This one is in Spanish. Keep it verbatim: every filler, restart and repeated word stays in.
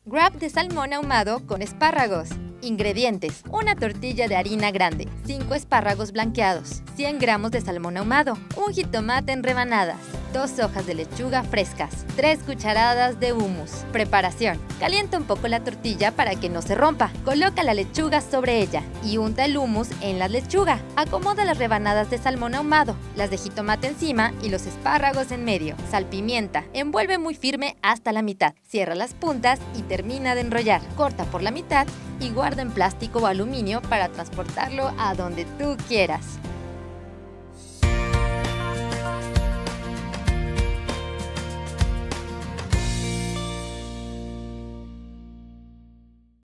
Wrap de salmón ahumado con espárragos. Ingredientes: una tortilla de harina grande, cinco espárragos blanqueados, cien gramos de salmón ahumado, un jitomate en rebanadas, dos hojas de lechuga frescas, tres cucharadas de hummus. Preparación: calienta un poco la tortilla para que no se rompa. Coloca la lechuga sobre ella y unta el hummus en la lechuga. Acomoda las rebanadas de salmón ahumado, las de jitomate encima y los espárragos en medio. Salpimienta. Envuelve muy firme hasta la mitad. Cierra las puntas y termina de enrollar. Corta por la mitad y guarda en plástico o aluminio para transportarlo a donde tú quieras.